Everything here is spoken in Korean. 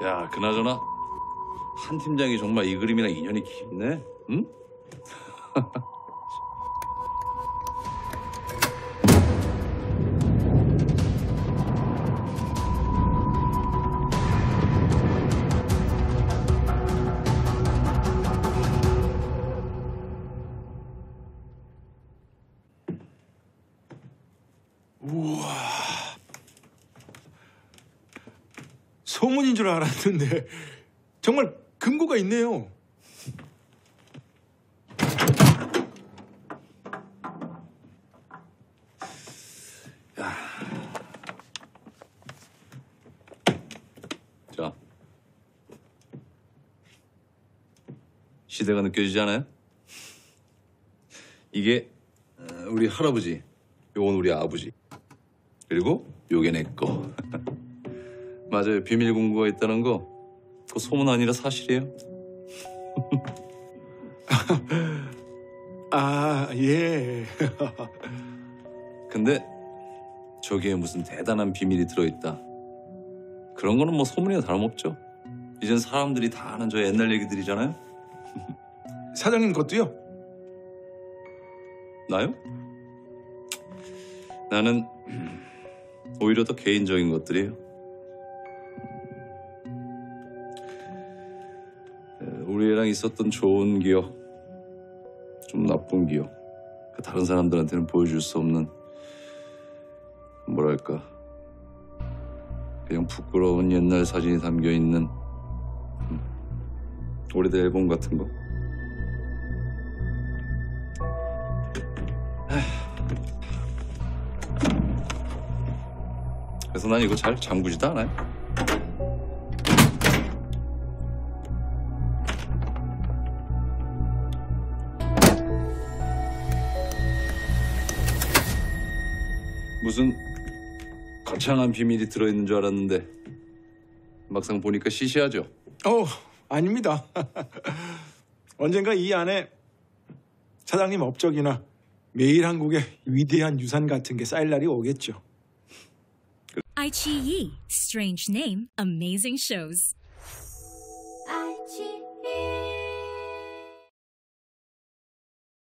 야, 그나저나 한 팀장이 정말 이 그림이랑 인연이 깊네. 응? 우와. 소문인 줄 알았는데 정말 근거가 있네요. 자, 시대가 느껴지지 않아요? 이게 우리 할아버지, 요건 우리 아버지, 그리고 요게 내 거. 맞아요, 비밀 공고가 있다는 거 그거 소문 아니라 사실이에요. 아, 예. 근데 저기에 무슨 대단한 비밀이 들어있다, 그런 거는 뭐 소문이나 다름없죠. 이젠 사람들이 다 아는 저 옛날 얘기들이잖아요. 사장님 것도요? 나요? 나는 오히려 더 개인적인 것들이에요. 우리 애랑 있었던 좋은 기억, 좀 나쁜 기억, 다른 사람들한테는 보여줄 수 없는, 뭐랄까, 그냥 부끄러운 옛날 사진이 담겨있는 오래된 앨범 같은 거. 그래서 난 이거 잘 잠그지도 않아요. 무슨 거창한 비밀이 들어있는 줄 알았는데 막상 보니까 시시하죠. 아닙니다. 언젠가 이 안에 사장님 업적이나 매일한국의 위대한 유산 같은 게 쌓일 날이 오겠죠. iQIYI, strange name, amazing shows. iQIYI